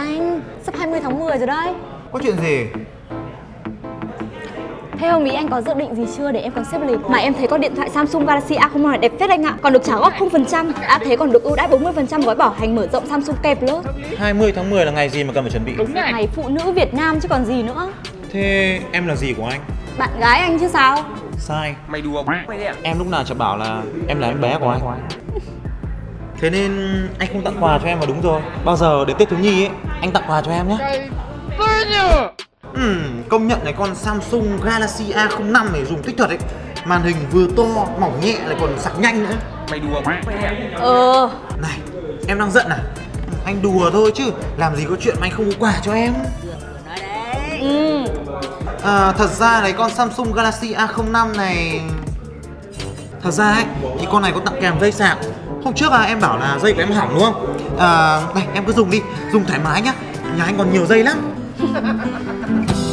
anh. Sắp 20 tháng 10 rồi đấy. Có chuyện gì? Thế hôm ý anh có dự định gì chưa để em còn xếp lịch? Mà em thấy con điện thoại Samsung Galaxy A05 này đẹp phết anh ạ. Còn được trả góp 0%. Đã thế còn được ưu đãi 40% gói bảo hành mở rộng Samsung Care Plus. 20 tháng 10 là ngày gì mà cần phải chuẩn bị? Đúng này. Ngày phụ nữ Việt Nam chứ còn gì nữa. Thế em là gì của anh? Bạn gái anh chứ sao? Sai. Mày đùa mày đấy à? Em lúc nào chả bảo là em là em bé của anh. Thế nên anh không tặng quà cho em là đúng rồi. Bao giờ đến Tết thiếu nhi ấy, anh tặng quà cho em nhé. Công nhận này, con Samsung Galaxy A05 này dùng tích thật ấy. Màn hình vừa to, mỏng nhẹ lại còn sạc nhanh nữa. Mày đùa mày đấy à? Này, em đang giận à? Anh đùa thôi chứ, làm gì có chuyện mà anh không có quà cho em. Thật ra đấy, con Samsung Galaxy A05 này, thật ra ấy, thì con này có tặng kèm dây sạc. Hôm trước em bảo là dây của em hỏng đúng không? Đây, em cứ dùng đi, dùng thoải mái nhá. Nhà anh còn nhiều dây lắm.